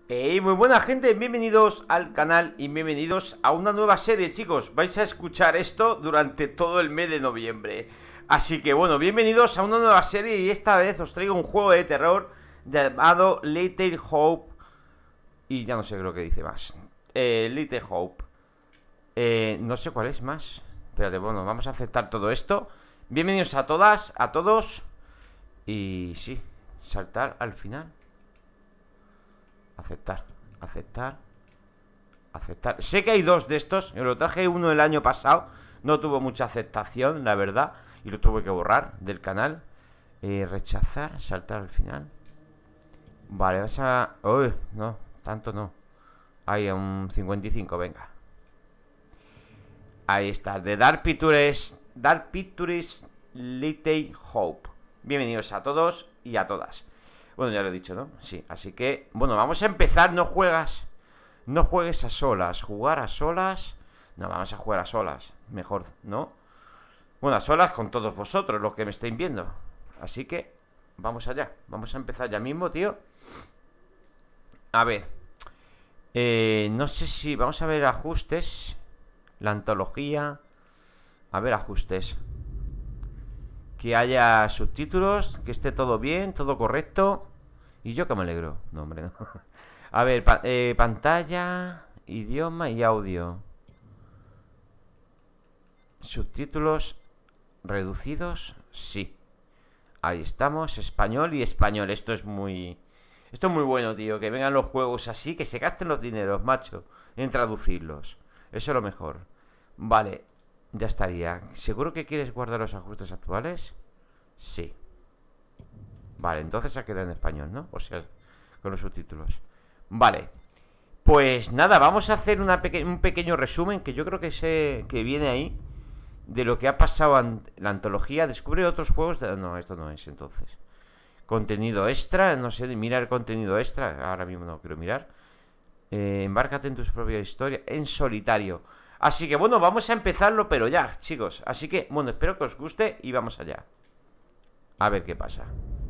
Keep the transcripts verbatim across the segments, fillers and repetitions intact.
Hey, muy buena gente, bienvenidos al canal y bienvenidos a una nueva serie, chicos. Vais a escuchar esto durante todo el mes de noviembre. Así que bueno, bienvenidos a una nueva serie y esta vez os traigo un juego de terror llamado Little Hope. Y ya no sé lo que dice más. Eh, Little Hope. Eh, no sé cuál es más. Espérate, bueno, vamos a aceptar todo esto. Bienvenidos a todas, a todos. Y sí, saltar al final. Aceptar, aceptar, aceptar. Sé que hay dos de estos. Yo lo traje uno el año pasado. No tuvo mucha aceptación, la verdad. Y lo tuve que borrar del canal. eh, Rechazar, saltar al final. Vale, vas a... Uy, no, tanto no. Ahí a un cincuenta y cinco, venga. Ahí está, de Dark Pictures. Dark Pictures Little Hope. Bienvenidos a todos y a todas. Bueno, ya lo he dicho, ¿no? Sí, así que, bueno, vamos a empezar. No juegas, no juegues a solas. Jugar a solas. No, vamos a jugar a solas, mejor, ¿no? Bueno, a solas con todos vosotros, los que me estáis viendo. Así que, vamos allá. Vamos a empezar ya mismo, tío. A ver eh, no sé si, vamos a ver ajustes. La antología. A ver, ajustes. Que haya subtítulos, que esté todo bien, todo correcto. Y yo que me alegro. No, hombre, no. A ver, pa eh, pantalla, idioma y audio. Subtítulos reducidos, sí. Ahí estamos, español y español. Esto es muy... Esto es muy bueno, tío. Que vengan los juegos así, que se gasten los dineros, macho, en traducirlos. Eso es lo mejor. Vale, ya estaría. ¿Seguro que quieres guardar los ajustes actuales? Sí. Vale, entonces se queda en español, ¿no? O sea, con los subtítulos. Vale. Pues nada, vamos a hacer una peque un pequeño resumen que yo creo que sé que viene ahí de lo que ha pasado en la antología. Descubre otros juegos de... No, esto no es, entonces. Contenido extra, no sé, mira el contenido extra. Ahora mismo no quiero mirar. eh, Embárcate en tu propia historia en solitario. Así que bueno, vamos a empezarlo, pero ya, chicos. Así que, bueno, espero que os guste y vamos allá. A ver qué pasa.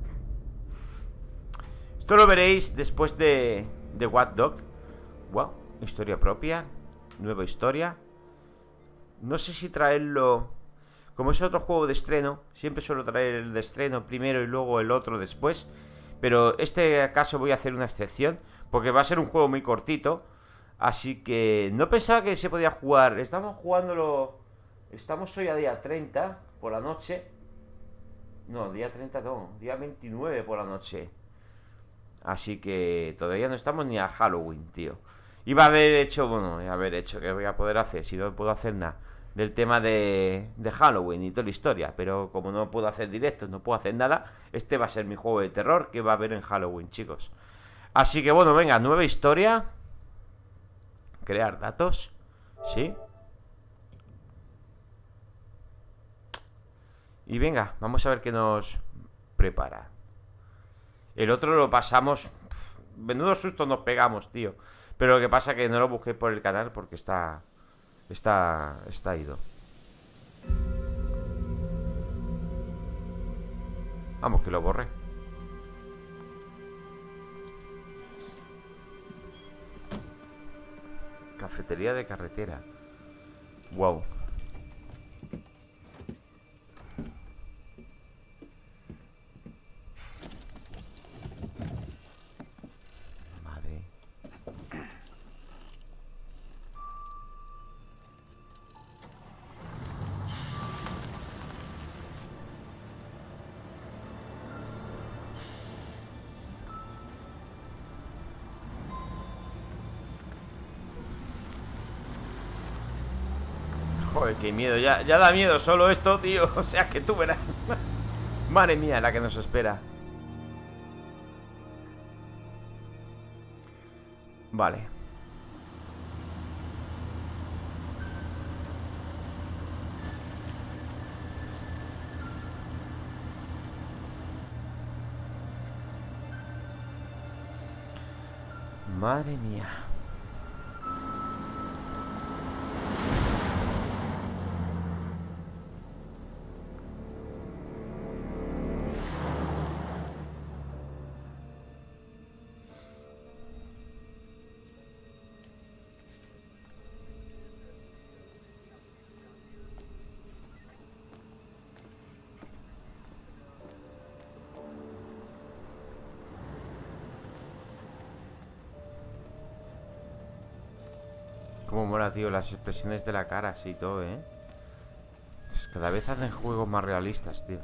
Esto lo veréis después de, de Watch Dogs. Wow, historia propia. Nueva historia. No sé si traerlo... Como es otro juego de estreno, siempre suelo traer el de estreno primero y luego el otro después. Pero este caso voy a hacer una excepción, porque va a ser un juego muy cortito. Así que no pensaba que se podía jugar. Estamos jugándolo... Estamos hoy a día treinta por la noche. No, día treinta no, día veintinueve por la noche. Así que todavía no estamos ni a Halloween, tío. Iba a haber hecho, bueno, iba a haber hecho, ¿qué voy a poder hacer? Si no puedo hacer nada del tema de, de Halloween y toda la historia. Pero como no puedo hacer directos, no puedo hacer nada. Este va a ser mi juego de terror que va a haber en Halloween, chicos. Así que bueno, venga, nueva historia. Crear datos. ¿Sí? Y venga, vamos a ver qué nos prepara. El otro lo pasamos... Pff, menudo susto nos pegamos, tío. Pero lo que pasa es que no lo busqué por el canal porque está... Está... Está ido. Vamos, que lo borré. Cafetería de carretera. Wow. Madre. Joder, qué miedo, ya, ya da miedo solo esto, tío. O sea, que tú verás. Madre mía, la que nos espera. Vale. Madre mía. Cómo mola, tío, las expresiones de la cara, así y todo, ¿eh? Pues cada vez hacen juegos más realistas, tío.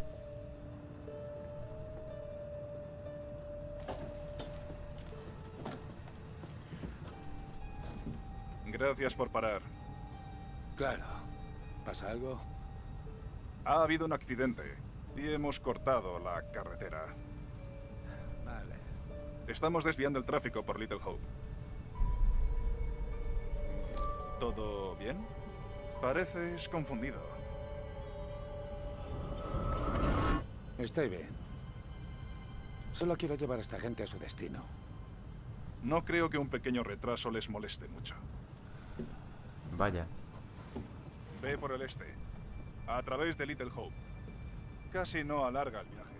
Gracias por parar. Claro. ¿Pasa algo? Ha habido un accidente y hemos cortado la carretera. Vale. Estamos desviando el tráfico por Little Hope. ¿Todo bien? Pareces confundido. Estoy bien. Solo quiero llevar a esta gente a su destino. No creo que un pequeño retraso les moleste mucho. Vaya. Ve por el este, a través de Little Hope. Casi no alarga el viaje.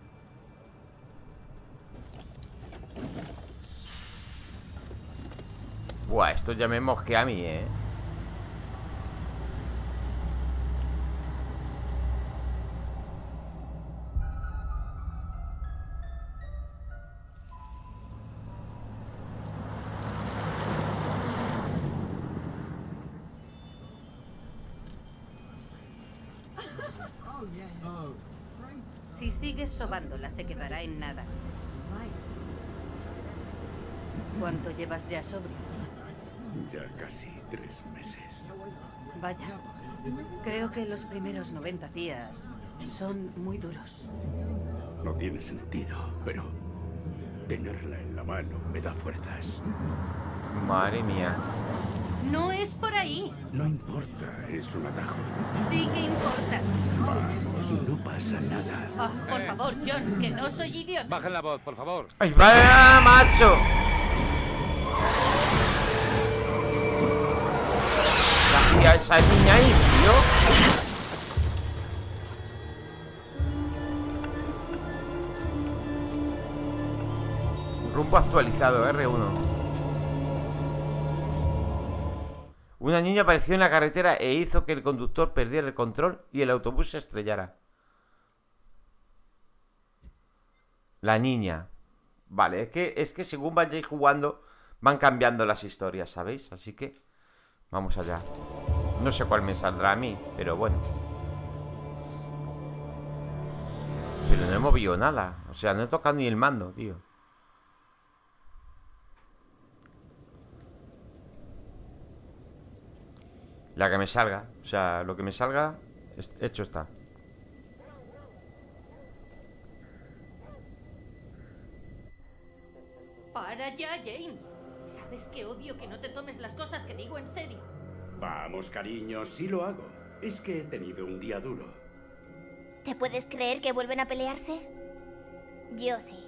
Buah, esto ya me mosquea a mí, ¿eh? Si sigues sobándola, se quedará en nada. ¿Cuánto llevas ya sobrio? Ya casi tres meses. Vaya. Creo que los primeros noventa días son muy duros. No tiene sentido, pero tenerla en la mano me da fuerzas. Madre mía. No es por ahí. No importa, es un atajo. Sí que importa. Vamos, no pasa nada. Ah, por favor, John, que no soy idiota. Bajen la voz, por favor. ¡Ay, vaya, macho! ¿Qué hacía esa niña ahí, tío? Rumbo actualizado, erre uno. Una niña apareció en la carretera e hizo que el conductor perdiera el control y el autobús se estrellara. La niña. Vale, es que, es que según vayáis jugando van cambiando las historias, ¿sabéis? Así que vamos allá. No sé cuál me saldrá a mí, pero bueno. Pero no he movido nada. O sea, no he tocado ni el mando, tío. La que me salga. O sea, lo que me salga, hecho está. Para ya, James. Sabes que odio que no te tomes las cosas que digo en serio. Vamos, cariño, sí lo hago. Es que he tenido un día duro. ¿Te puedes creer que vuelven a pelearse? Yo sí.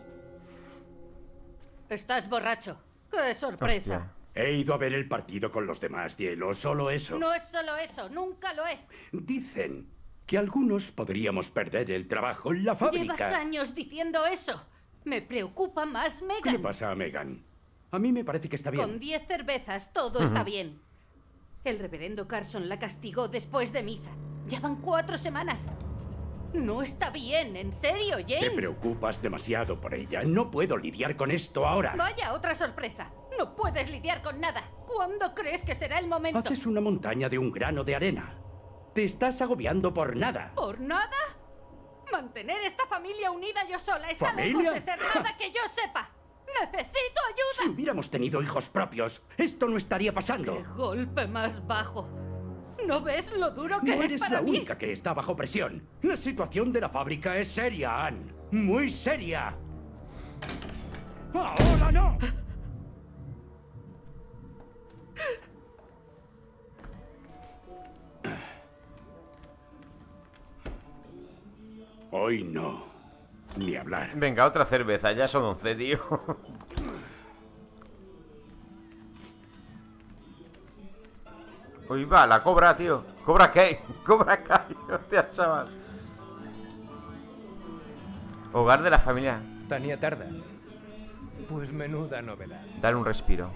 Estás borracho. ¡Qué sorpresa! Hostia. He ido a ver el partido con los demás, Cielo, solo eso. No es solo eso, nunca lo es. Dicen que algunos podríamos perder el trabajo en la fábrica. Llevas años diciendo eso. Me preocupa más Megan. ¿Qué le pasa a Megan? A mí me parece que está bien. Con diez cervezas todo está bien. El reverendo Carson la castigó después de misa. Ya van cuatro semanas. No está bien, en serio, James. Te preocupas demasiado por ella. No puedo lidiar con esto ahora. Vaya, otra sorpresa. No puedes lidiar con nada. ¿Cuándo crees que será el momento? Haces una montaña de un grano de arena. Te estás agobiando por nada. ¿Por nada? Mantener esta familia unida yo sola está ¿Familia? lejos de ser nada que yo sepa. ¡Necesito Si ayuda! hubiéramos tenido hijos propios, esto no estaría ¡Qué pasando. golpe más bajo! ¿No ves lo duro que No es eres para la mí? única que está bajo presión. La situación de la fábrica es seria, Ann. Muy seria. ¡Ahora no! Hoy no. Ni hablar. Venga, otra cerveza, ya son once, tío. Uy, va, la cobra, tío. Cobra Kai, Cobra Kai. Hostia, chaval. Hogar de la familia. Tania tarda. Pues menuda novedad. Dale un respiro.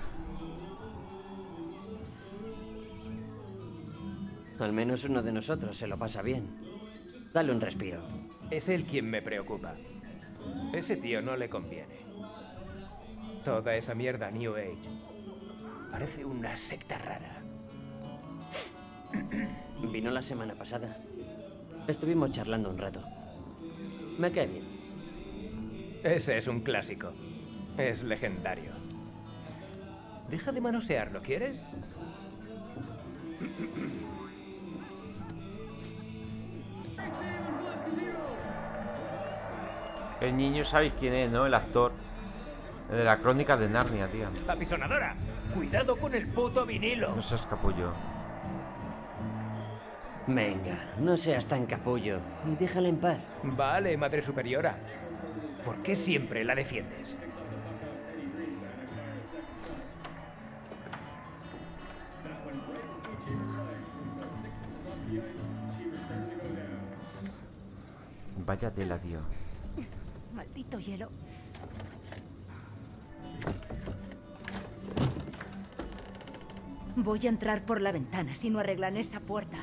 Al menos uno de nosotros se lo pasa bien. Dale un respiro. Es él quien me preocupa. Ese tío no le conviene. Toda esa mierda New Age. Parece una secta rara. Vino la semana pasada. Estuvimos charlando un rato. Me cae bien. Ese es un clásico. Es legendario. Deja de manosearlo, ¿quieres? El niño, ¿sabéis quién es, no? El actor. El de la crónica de Narnia, tío. ¡Apisonadora! ¡Cuidado con el puto vinilo! No seas capullo. Venga, no seas tan capullo y déjala en paz. Vale, madre superiora. ¿Por qué siempre la defiendes? Vaya tela, tío. Maldito hielo. Voy a entrar por la ventana si no arreglan esa puerta.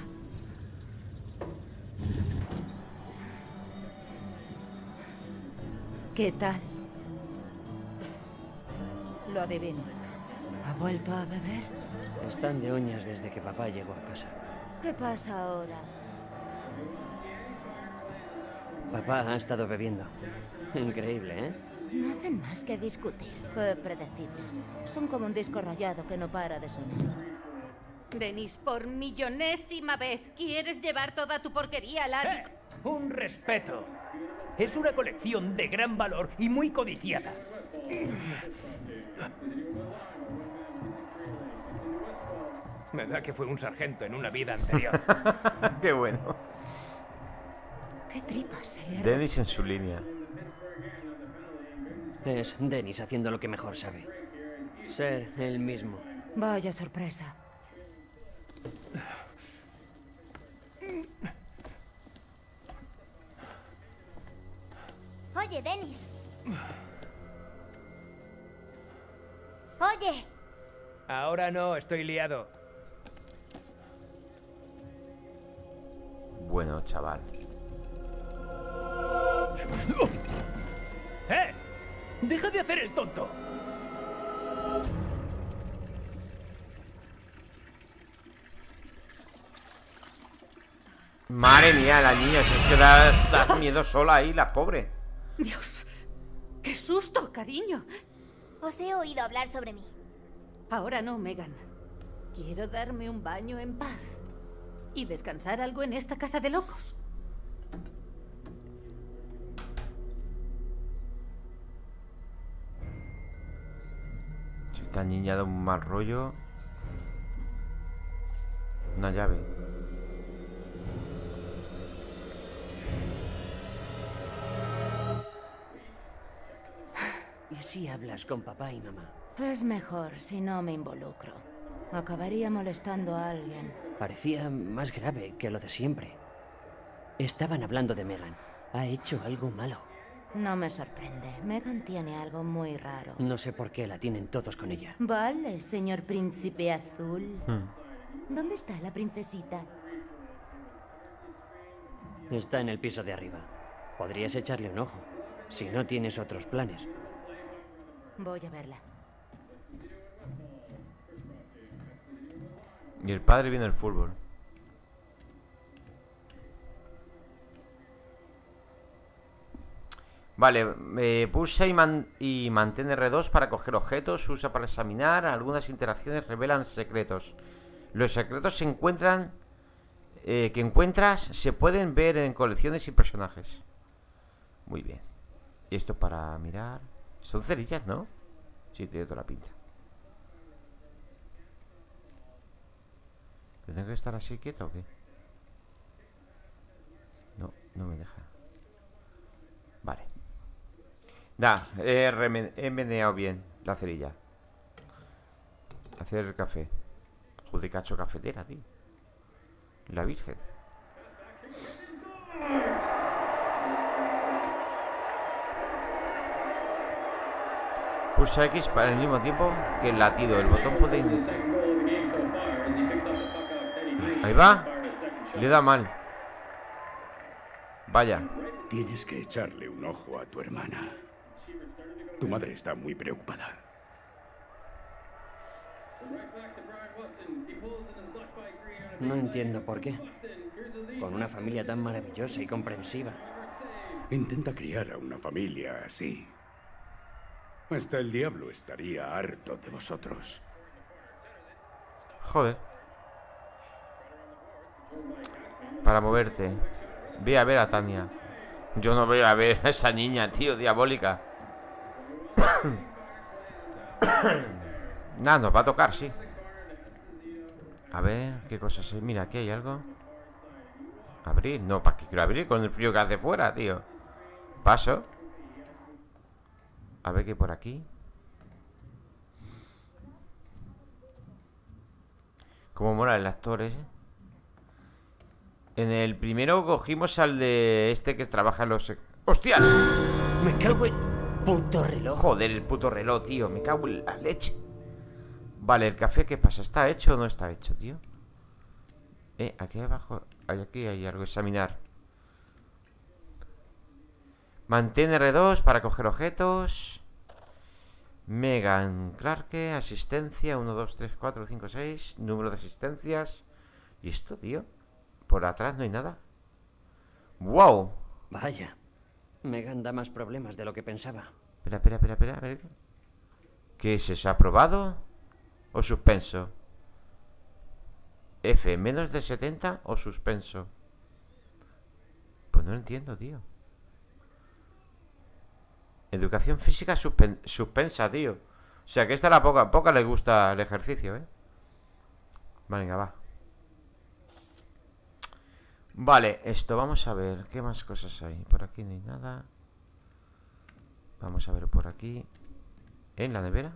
¿Qué tal? Lo adivino. ¿Ha vuelto a beber? Están de uñas desde que papá llegó a casa. ¿Qué pasa ahora? Papá ha estado bebiendo. Increíble, ¿eh? No hacen más que discutir. Qué predecibles. Son como un disco rayado que no para de sonar. Denis, por millonésima vez, ¿quieres llevar toda tu porquería al ático? ¡Eh! ¡Un respeto! Es una colección de gran valor y muy codiciada. Me da que fue un sargento en una vida anterior. Qué bueno. ¿Qué tripas se le ha Denis en su línea. Es Denis haciendo lo que mejor sabe. Ser él mismo. Vaya sorpresa. Oye, Denis. Oye. Ahora no, estoy liado. Bueno, chaval. ¡Eh! ¡Deja de hacer el tonto! Madre mía, la niña, si es que da, da miedo sola ahí, la pobre. Dios, qué susto, cariño. Os he oído hablar sobre mí. Ahora no, Megan. Quiero darme un baño en paz y descansar algo en esta casa de locos. Si esta niña da un mal rollo. Una llave. ¿Y si hablas con papá y mamá? Es mejor si no me involucro. Acabaría molestando a alguien. Parecía más grave que lo de siempre. Estaban hablando de Megan. Ha hecho algo malo. No me sorprende. Megan tiene algo muy raro. No sé por qué la tienen todos con ella. Vale, señor príncipe azul. Hmm. ¿Dónde está la princesita? Está en el piso de arriba. Podrías echarle un ojo, si no tienes otros planes. Voy a verla. Y el padre viene el fútbol. Vale, eh, pulsa y, man y mantén erre dos para coger objetos. Usa para examinar. Algunas interacciones revelan secretos. Los secretos se encuentran eh, que encuentras se pueden ver en colecciones y personajes. Muy bien. Y esto para mirar. Son cerillas, ¿no? Sí, tiene toda la pinta. ¿Tengo que estar así quieto o qué? No, no me deja. Vale. Da, he, remen- he meneado bien la cerilla. Hacer el café. Joder, cacho cafetera, tío. La Virgen. Pulsa X para el mismo tiempo que el latido. El botón puede indicar. Ahí va. Le da mal. Vaya. Tienes que echarle un ojo a tu hermana. Tu madre está muy preocupada. No entiendo por qué. Con una familia tan maravillosa y comprensiva. Intenta criar a una familia así. Hasta el diablo estaría harto de vosotros. Joder. Para moverte. Ve a ver a Tania. Yo no voy a ver a esa niña, tío, diabólica. Nada, nos va a tocar, sí. A ver, qué cosas hay. Mira, aquí hay algo. Abrir, no, ¿para qué quiero abrir con el frío que hace fuera, tío? Paso. A ver qué hay por aquí. Cómo mola el actor ese. En el primero cogimos al de este que trabaja en los... ¡Hostias! Me cago en... puto reloj. Joder, el puto reloj, tío. Me cago en la leche. Vale, el café, ¿qué pasa? ¿Está hecho o no está hecho, tío? Eh, aquí abajo... Aquí hay algo. Examinar. Mantén R dos para coger objetos. Megan Clarke, asistencia uno, dos, tres, cuatro, cinco, seis. Número de asistencias. ¿Y esto, tío? Por atrás no hay nada. ¡Wow! Vaya. Megan da más problemas de lo que pensaba. Espera, espera, espera, espera. A ver. ¿Qué es eso? ¿Aprobado? ¿O suspenso? F, menos de setenta o suspenso. Pues no lo entiendo, tío. Educación física suspen suspensa, tío. O sea que esta a la poca, poca le gusta el ejercicio, ¿eh? Venga, va. Vale, esto, vamos a ver. ¿Qué más cosas hay? Por aquí no hay nada. Vamos a ver por aquí. ¿En la nevera?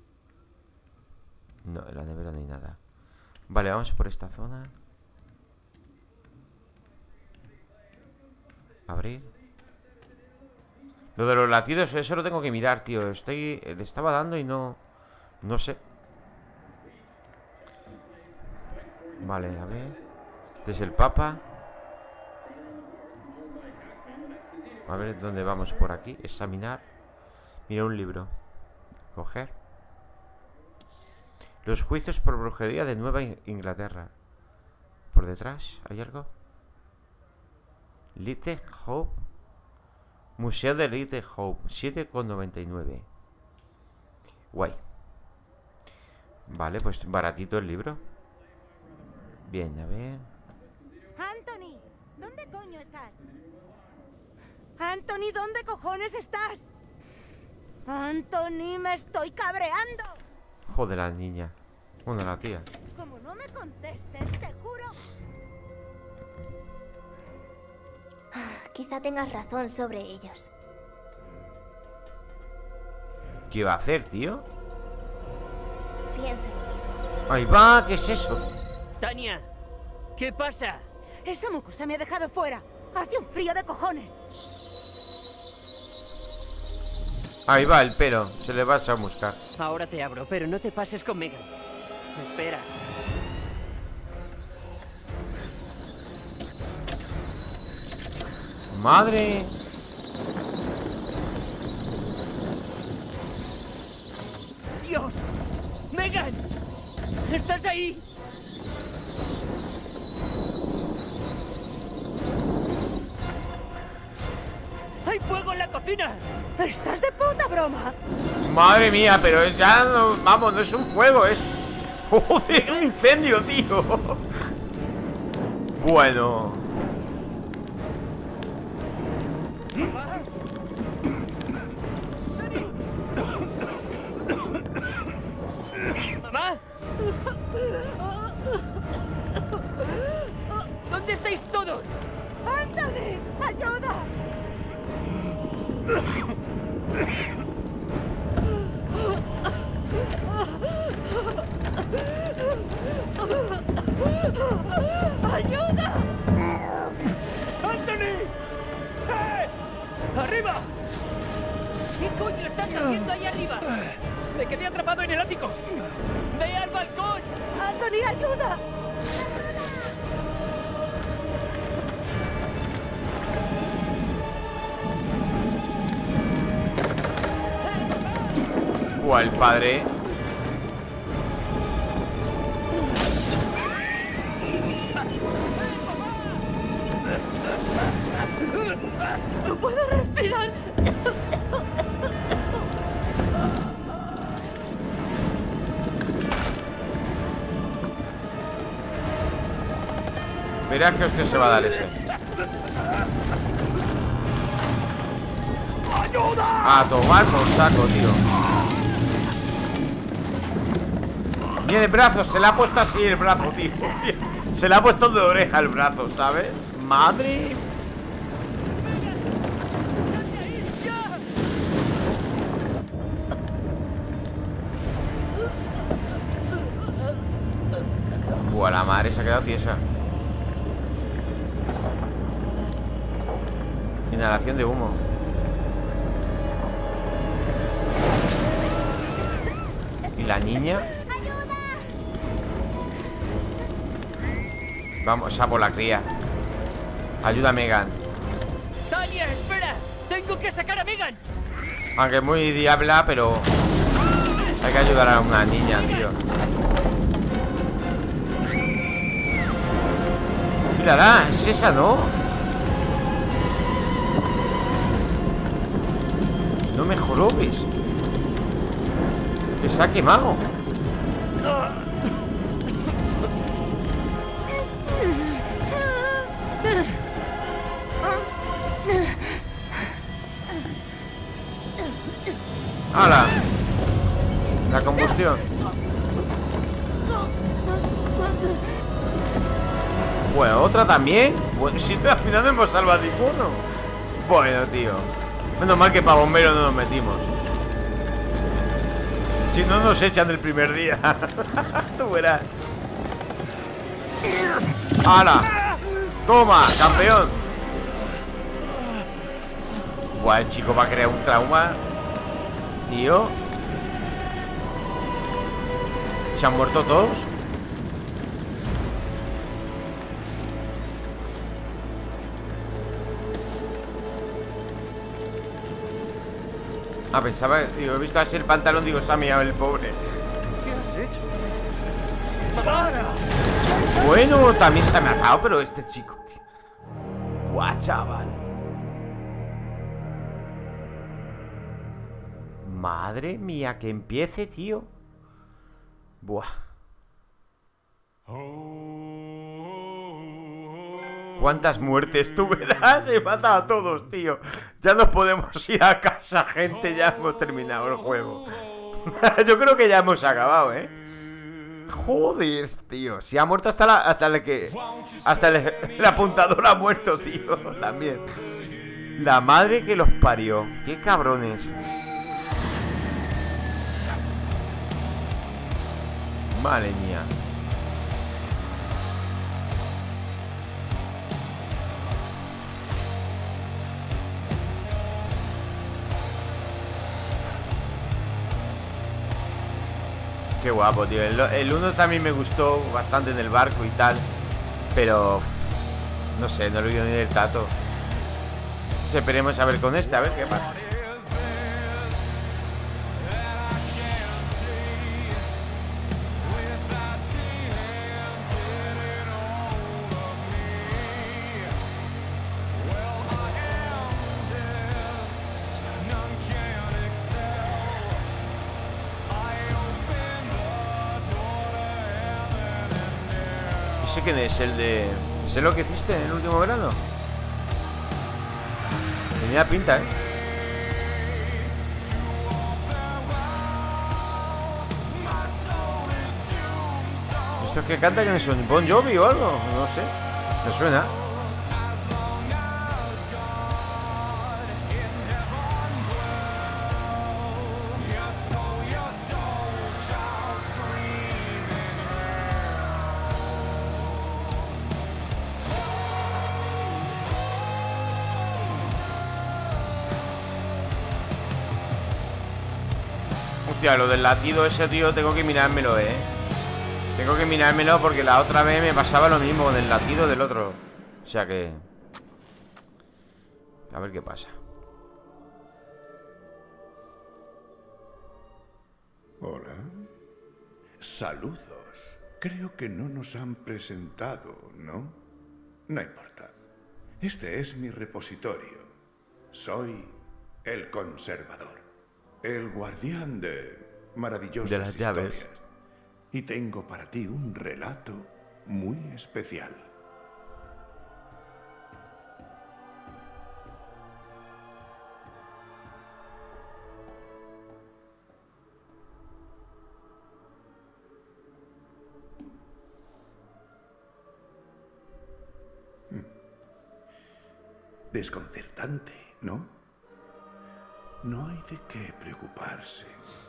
No, en la nevera no hay nada. Vale, vamos por esta zona. Abrir. Lo de los latidos, eso lo tengo que mirar, tío. Estoy... Le estaba dando y no... No sé. Vale, a ver. Este es el Papa. A ver dónde vamos por aquí. Examinar. Mira un libro. Coger. Los juicios por brujería de Nueva Inglaterra. Por detrás, ¿hay algo? Little Hope. Museo de Little Hope. siete con noventa y nueve. Guay. Vale, pues baratito el libro. Bien, a ver. Anthony, ¿dónde coño estás? Anthony, ¿dónde cojones estás? Anthony, me estoy cabreando. Joder, la niña. Bueno, la tía. Como no me contestes, te juro. Quizá tengas razón sobre ellos. ¿Qué va a hacer, tío? Pienso lo mismo. Ahí va, ¿qué es eso? Tania, ¿qué pasa? Esa mocosa me ha dejado fuera. Hace un frío de cojones. Ahí va el pelo, se le va a chamuscar. Ahora te abro, pero no te pases con Megan. Espera. ¡Madre! ¡Dios! ¡Megan! ¿Estás ahí? ¡Hay fuego en la cocina! ¿Estás de puta broma? Madre mía, pero ya no... Vamos, no es un fuego, es... ¡Joder, un incendio, tío! Bueno... ¿Mamá? ¿Dónde estáis todos? ¡Anthony! ¡Ayuda! ¡Ayuda! ¡Anthony! ¡Eh! ¡Arriba! ¿Qué coño estás haciendo ahí arriba? Me quedé atrapado en el ático. ¡Ve al balcón! ¡Anthony, ayuda! Buah, el padre... No puedo respirar. Verás que usted se va a dar ese. A tomar por saco, tío. Mira el brazo, se le ha puesto así el brazo, tío. Se le ha puesto de oreja el brazo, ¿sabes? Madre. Buah, la madre se ha quedado tiesa. Inhalación de humo. ¿Y la niña? Vamos a por la cría. Ayuda a Megan. ¡Tania, espera! ¡Tengo que sacar a Megan! Aunque es muy diabla, pero hay que ayudar a una niña, tío. Mírala, es esa, ¿no? No me jorobes. Que se ha quemado. ¡Hala! La combustión. Bueno, otra también. Bueno, si al final no hemos salvado a ninguno. Bueno, tío. Menos mal que para bomberos no nos metimos. Si no nos echan el primer día. Tú verás. ¡Hala! ¡Toma, campeón! Buah, el chico va a crear un trauma. Tío. ¿Se han muerto todos? Ah, pensaba, digo, he visto así el pantalón, digo, se ha mirado el pobre. ¿Qué has hecho? Bueno, también se ha matado, pero este chico, tío. Guau, chaval. Madre mía, que empiece, tío. Buah. ¿Cuántas muertes tú verás? He matado a todos, tío. Ya nos podemos ir a casa, gente. Ya hemos terminado el juego. Yo creo que ya hemos acabado, ¿eh? Joder, tío. Si ha muerto hasta la... Hasta el que... Hasta el, el apuntador ha muerto, tío. También. La madre que los parió. Qué cabrones. Madre mía. Qué guapo, tío. El uno también me gustó bastante en el barco y tal. Pero... No sé, no lo vi ni del tato. Esperemos a ver con este, a ver qué pasa. ¿Ese quién es? El de... ¿Sé lo que hiciste en el último verano? Tenía pinta, ¿eh? ¿Esto es que canta que me suena? ¿Bon Jovi o algo? No sé. Me suena. Hostia, lo del latido ese, tío, tengo que mirármelo, eh. Tengo que mirármelo porque la otra vez me pasaba lo mismo con el latido del otro. O sea que... A ver qué pasa. Hola. Saludos. Creo que no nos han presentado, ¿no? No importa. Este es mi repositorio. Soy el conservador, el guardián de maravillosas de las historias. llaves. Y tengo para ti un relato muy especial. Desconcertante, ¿no? No hay de qué preocuparse.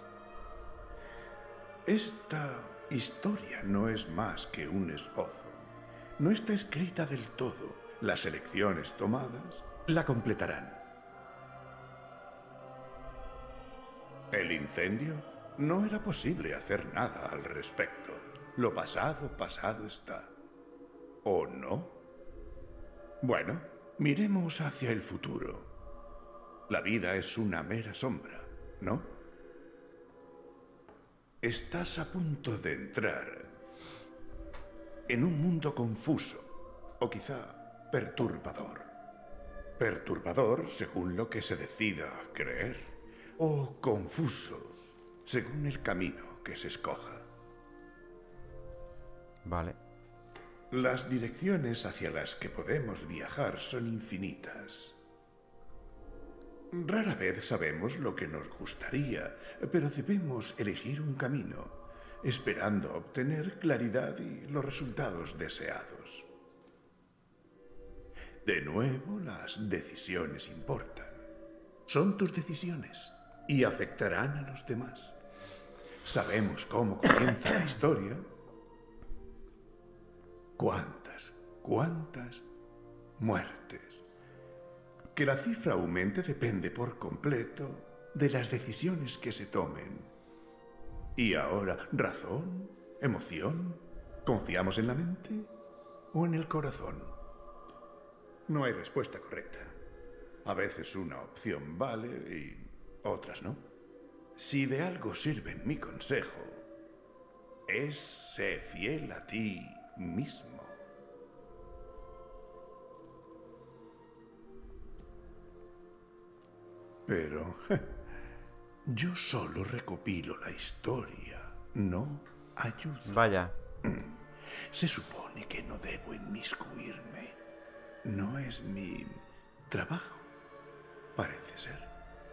Esta historia no es más que un esbozo. No está escrita del todo. Las selecciones tomadas la completarán. El incendio, no era posible hacer nada al respecto. Lo pasado, pasado está. ¿O no? Bueno, miremos hacia el futuro. La vida es una mera sombra, ¿no? Estás a punto de entrar en un mundo confuso, o quizá perturbador. Perturbador según lo que se decida creer, o confuso según el camino que se escoja. Vale. Las direcciones hacia las que podemos viajar son infinitas. Rara vez sabemos lo que nos gustaría, pero debemos elegir un camino, esperando obtener claridad y los resultados deseados. De nuevo, las decisiones importan. Son tus decisiones y afectarán a los demás. Sabemos cómo comienza la historia. ¿Cuántas, cuántas muertes? Que la cifra aumente depende por completo de las decisiones que se tomen. Y ahora, ¿razón? ¿Emoción? ¿Confiamos en la mente o en el corazón? No hay respuesta correcta. A veces una opción vale y otras no. Si de algo sirve mi consejo, es sé fiel a ti mismo. Pero yo solo recopilo la historia, no ayudo. Vaya. Se supone que no debo inmiscuirme. No es mi trabajo, parece ser.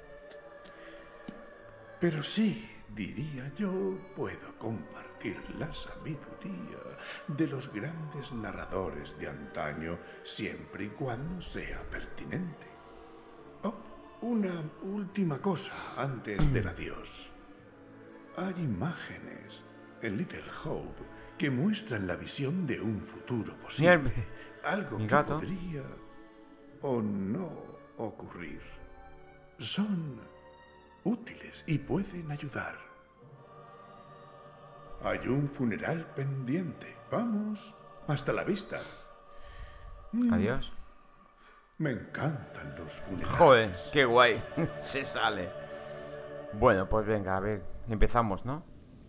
Pero sí, diría yo, puedo compartir la sabiduría de los grandes narradores de antaño, siempre y cuando sea pertinente. Oh, una última cosa antes del adiós. Hay imágenes en Little Hope que muestran la visión de un futuro posible. Mira, algo que gato. podría o no ocurrir. Son útiles y pueden ayudar. Hay un funeral pendiente. Vamos, hasta la vista. Mm, Adiós. Me encantan los funerales. Joder, qué guay. Se sale. Bueno, pues venga, a ver. Empezamos, ¿no?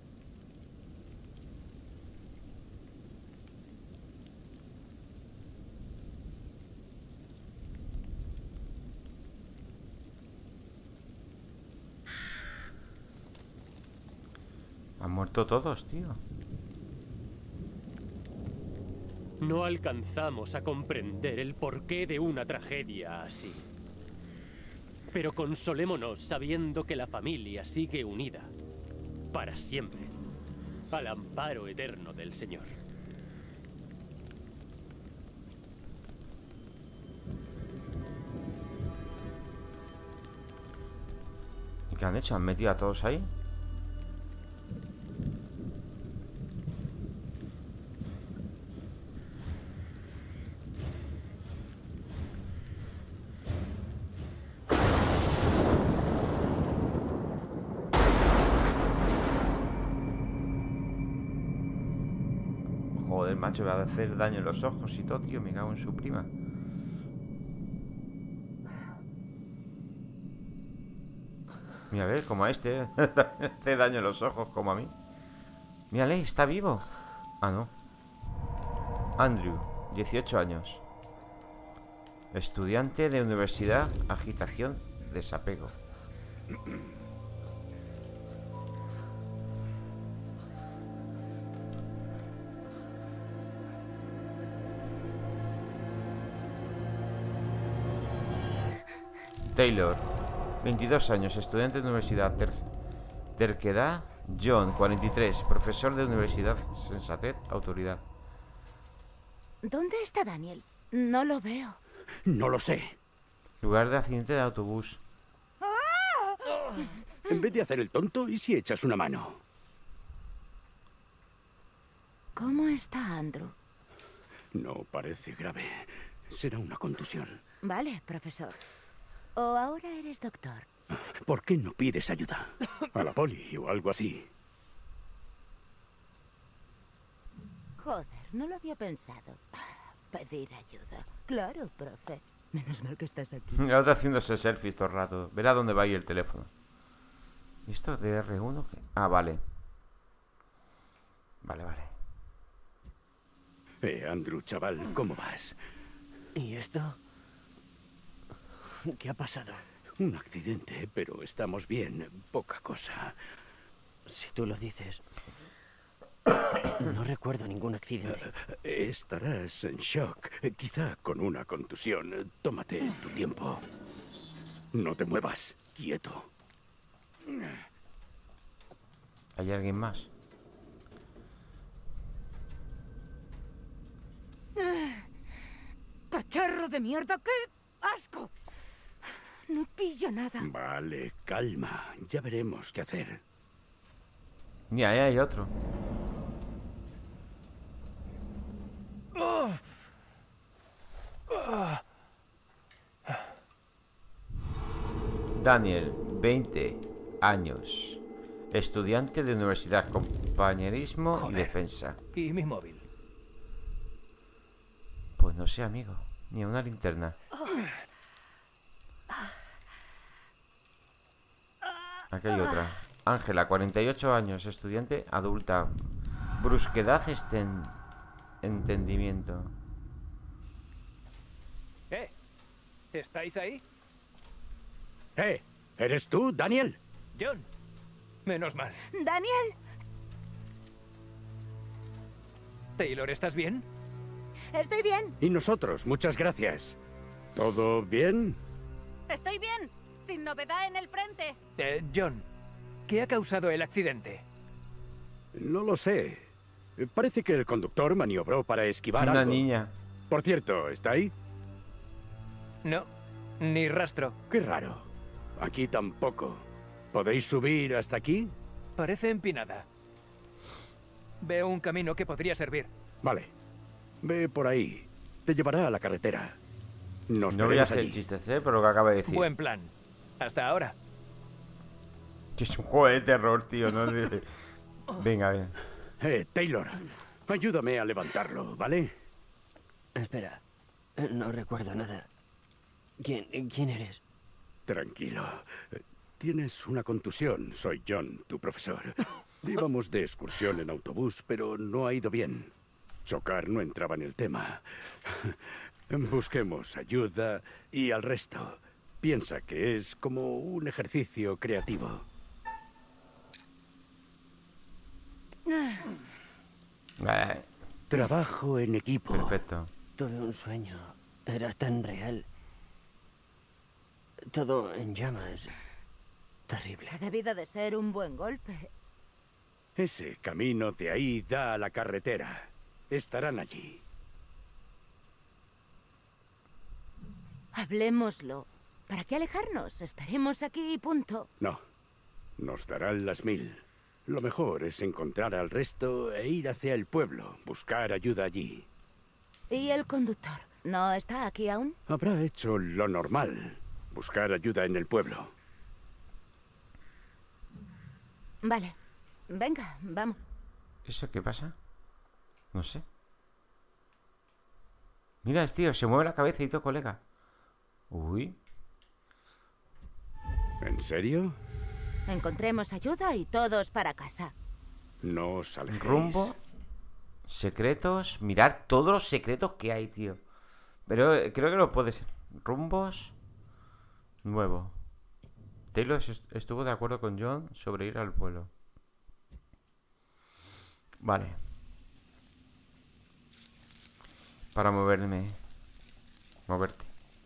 Han muerto todos, tío. No alcanzamos a comprender el porqué de una tragedia así. Pero consolémonos sabiendo que la familia sigue unida, para siempre, al amparo eterno del Señor. ¿Y qué han hecho? ¿Han metido a todos ahí? Joder, macho, me va a hacer daño en los ojos y todo, tío. Me cago en su prima. Mira, a ver, como a este. Hace daño en los ojos, como a mí. Mírale, está vivo. Ah, no. Andrew, dieciocho años. Estudiante de universidad, agitación, desapego. Taylor, veintidós años, estudiante de universidad, ter terquedad. John, cuarenta y tres, profesor de universidad, sensatez, autoridad. ¿Dónde está Daniel? No lo veo. No lo sé. Lugar de accidente de autobús. En vez de hacer el tonto, ¿y si echas una mano? ¿Cómo está Andrew? No parece grave. Será una contusión. Vale, profesor. ¿O ahora eres doctor? ¿Por qué no pides ayuda? A la poli o algo así. Joder, no lo había pensado. Pedir ayuda. Claro, profe. Menos mal que estás aquí. La otra haciéndose selfies todo el rato. Verá dónde va ahí el teléfono. ¿Y esto de R uno? ¿Qué? Ah, vale. Vale, vale. Eh, Andrew, chaval, ¿cómo vas? ¿Y esto? ¿Qué ha pasado? Un accidente, pero estamos bien. Poca cosa. Si tú lo dices. No recuerdo ningún accidente. Estarás en shock. Quizá con una contusión. Tómate tu tiempo. No te muevas. Quieto. ¿Hay alguien más? ¡Cacharro de mierda! ¡Qué asco! No pillo nada. Vale, calma. Ya veremos qué hacer. Mira, ahí hay otro. Daniel, veinte años. Estudiante de universidad, compañerismo Joder. y defensa. ¿Y mi móvil? Pues no sé, amigo. Ni a una linterna. Aquí hay otra. Ángela, cuarenta y ocho años, estudiante adulta. Brusquedad, esten... entendimiento. ¿Eh? ¿Estáis ahí? ¡Eh! ¿Eres tú, Daniel? John. Menos mal. ¡Daniel! Taylor, ¿estás bien? Estoy bien. Y nosotros, muchas gracias. ¿Todo bien? Estoy bien. Sin novedad en el frente. Eh, John, ¿qué ha causado el accidente? No lo sé. Parece que el conductor maniobró para esquivar Una algo. niña. Por cierto, ¿está ahí? No, ni rastro. Qué raro. Aquí tampoco. ¿Podéis subir hasta aquí? Parece empinada. Veo un camino que podría servir. Vale. Ve por ahí. Te llevará a la carretera. Nos No voy a veremos hacer allí. chistes, ¿eh? Por lo que acaba de decir. Buen plan. Hasta ahora. Que es un juego de terror, tío. ¿No? Venga, bien. Eh, Taylor, ayúdame a levantarlo, ¿vale? Espera. No recuerdo nada. ¿Quién, quién eres? Tranquilo. Tienes una contusión. Soy John, tu profesor. Íbamos de excursión en autobús, pero no ha ido bien. Chocar no entraba en el tema. Busquemos ayuda y al resto. Piensa que es como un ejercicio creativo. Vale. Trabajo en equipo. Perfecto. Tuve un sueño. Era tan real. Todo en llamas. Terrible. Ha debido de ser un buen golpe. Ese camino de ahí da a la carretera. Estarán allí. Hablémoslo. ¿Para qué alejarnos? Esperemos aquí y punto. No. Nos darán las mil. Lo mejor es encontrar al resto e ir hacia el pueblo. Buscar ayuda allí. ¿Y el conductor? ¿No está aquí aún? Habrá hecho lo normal. Buscar ayuda en el pueblo. Vale. Venga, vamos. ¿Eso qué pasa? No sé. Mira, tío, se mueve la cabeza y todo, colega. Uy. ¿En serio? Encontremos ayuda y todos para casa. No os alejéis. Rumbo. Secretos. Mirar todos los secretos que hay, tío. Pero eh, creo que no puede ser. Rumbos. Nuevo. Taylor estuvo de acuerdo con John sobre ir al pueblo. Vale. Para moverme. Moverte.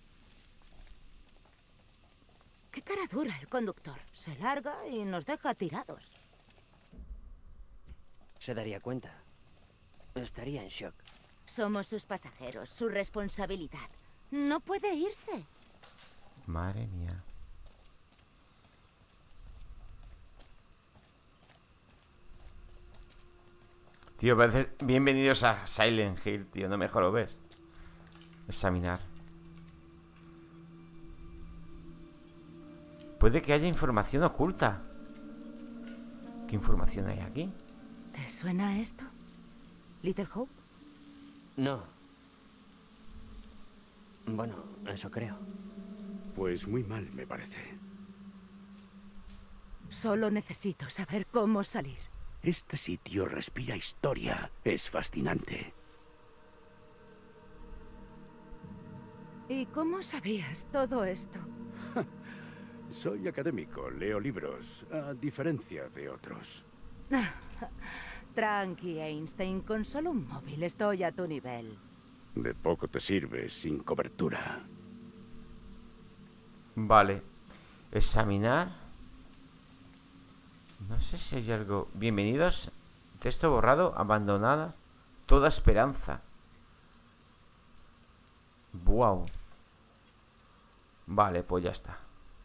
Qué cara dura el conductor. Se larga y nos deja tirados. Se daría cuenta. Estaría en shock. Somos sus pasajeros, su responsabilidad. No puede irse. Madre mía. Tío, parece... Bienvenidos a Silent Hill, tío. No mejor lo ves. Examinar. Puede que haya información oculta. ¿Qué información hay aquí? ¿Te suena esto? ¿Little Hope? No. Bueno, eso creo. Pues muy mal, me parece. Solo necesito saber cómo salir. Este sitio respira historia. Es fascinante. ¿Y cómo sabías todo esto? Soy académico, leo libros, a diferencia de otros. Tranqui, Einstein. Con solo un móvil estoy a tu nivel. De poco te sirve sin cobertura. Vale. Examinar. No sé si hay algo... Bienvenidos. Texto borrado. Abandonada. Toda esperanza. Wow. Vale, pues ya está.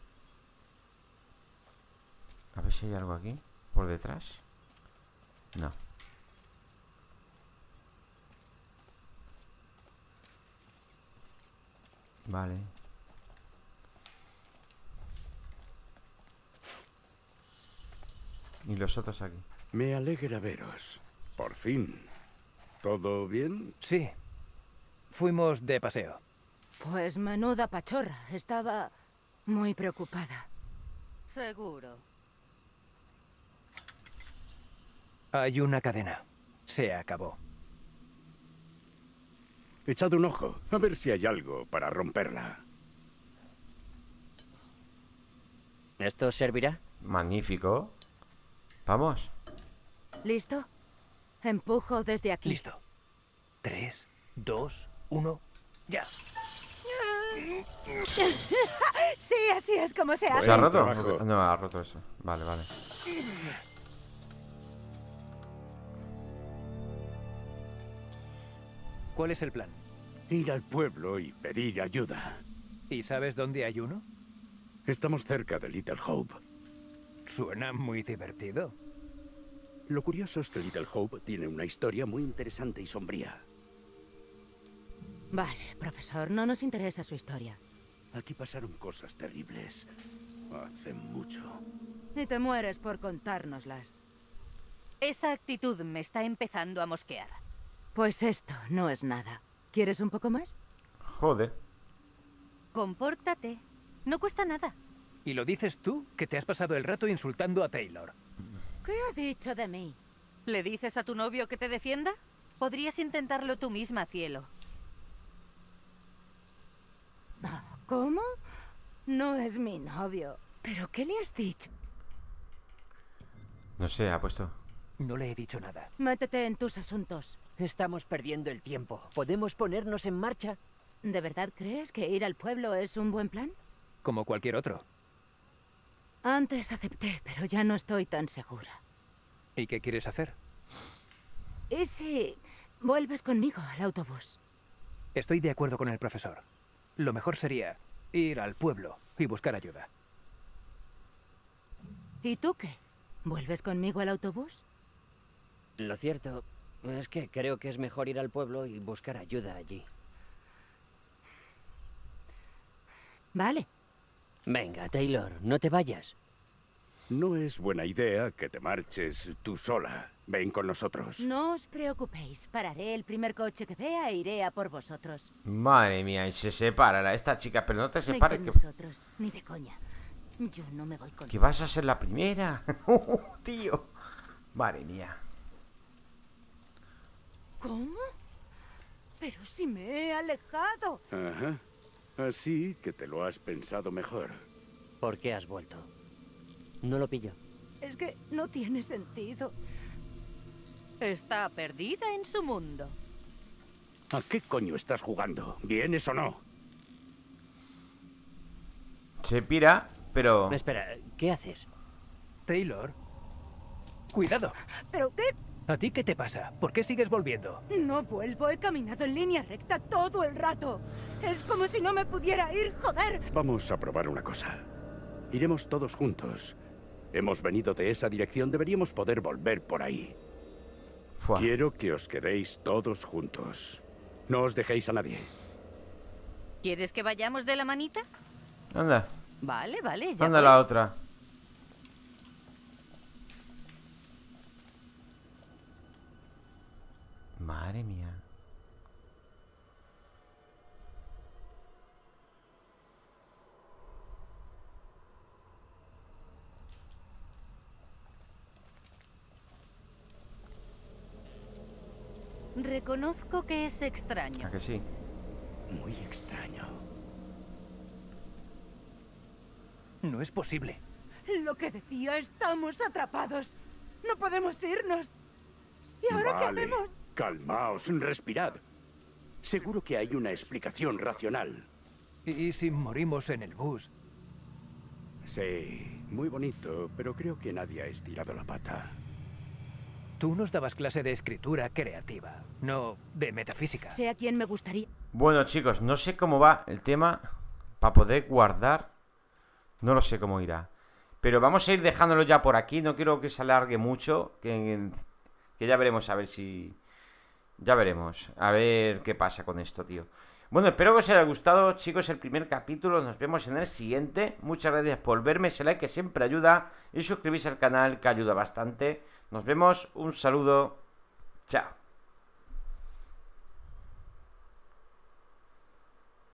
A ver si hay algo aquí. Por detrás. No. Vale. Y los otros aquí. Me alegra veros. Por fin. ¿Todo bien? Sí. Fuimos de paseo. Pues menuda pachorra. Estaba muy preocupada. Seguro. Hay una cadena. Se acabó. Echad un ojo, a ver si hay algo para romperla. ¿Esto servirá? Magnífico. Vamos. ¿Listo? Empujo desde aquí. Listo. Tres, dos, uno, ya. Sí, así es como se hace. ¿Se ha roto? trabajo. No, ha roto eso. Vale, vale. ¿Cuál es el plan? Ir al pueblo y pedir ayuda. ¿Y sabes dónde hay uno? Estamos cerca de Little Hope. Suena muy divertido. Lo curioso es que Little Hope tiene una historia muy interesante y sombría. Vale, profesor, no nos interesa su historia. Aquí pasaron cosas terribles. Hace mucho. Y te mueres por contárnoslas. Esa actitud me está empezando a mosquear. Pues esto no es nada. ¿Quieres un poco más? Joder. Compórtate. No cuesta nada. Y lo dices tú, que te has pasado el rato insultando a Taylor. ¿Qué ha dicho de mí? ¿Le dices a tu novio que te defienda? Podrías intentarlo tú misma, cielo. ¿Cómo? No es mi novio. ¿Pero qué le has dicho? No sé, ha puesto. No le he dicho nada. Métete en tus asuntos. Estamos perdiendo el tiempo. ¿Podemos ponernos en marcha? ¿De verdad crees que ir al pueblo es un buen plan? Como cualquier otro. Antes acepté, pero ya no estoy tan segura. ¿Y qué quieres hacer? ¿Y si vuelves conmigo al autobús? Estoy de acuerdo con el profesor. Lo mejor sería ir al pueblo y buscar ayuda. ¿Y tú qué? ¿Vuelves conmigo al autobús? Lo cierto es que creo que es mejor ir al pueblo y buscar ayuda allí. Vale. Venga, Taylor, no te vayas. No es buena idea que te marches tú sola. Ven con nosotros. No os preocupéis. Pararé el primer coche que vea e iré a por vosotros. Madre mía, y se separa esta chica, pero no te Ven separes. con Que, nosotros. Ni de coña. Yo no me voy con... que vas a ser la primera. Tío. Madre mía. ¿Cómo? Pero si me he alejado. Ajá. Así que te lo has pensado mejor. ¿Por qué has vuelto? No lo pillo. Es que no tiene sentido. Está perdida en su mundo. ¿A qué coño estás jugando? ¿Vienes o no? Se pira, pero... Espera, ¿qué haces? Taylor. Cuidado. ¿Pero qué? ¿A ti qué te pasa? ¿Por qué sigues volviendo? No vuelvo, he caminado en línea recta todo el rato. Es como si no me pudiera ir, joder. Vamos a probar una cosa. Iremos todos juntos. Hemos venido de esa dirección, deberíamos poder volver por ahí. Fua. Quiero que os quedéis todos juntos. No os dejéis a nadie. ¿Quieres que vayamos de la manita? Anda. Vale, vale, ya Anda voy. la otra. Madre mía. Reconozco que es extraño. ¿A que sí? Muy extraño. No es posible. Lo que decía, estamos atrapados. No podemos irnos. ¿Y ahora Vale. qué hacemos? Calmaos, respirad. Seguro que hay una explicación racional. ¿Y si morimos en el bus? Sí, muy bonito, pero creo que nadie ha estirado la pata. Tú nos dabas clase de escritura creativa, no de metafísica. Sé a quién me gustaría. Bueno, chicos, no sé cómo va el tema para poder guardar. No lo sé cómo irá. Pero vamos a ir dejándolo ya por aquí. No quiero que se alargue mucho. Que, que ya veremos a ver si... Ya veremos. A ver qué pasa con esto, tío. Bueno, espero que os haya gustado, chicos, el primer capítulo. Nos vemos en el siguiente. Muchas gracias por verme. Ese like que siempre ayuda. Y suscribirse al canal, que ayuda bastante. Nos vemos. Un saludo. Chao.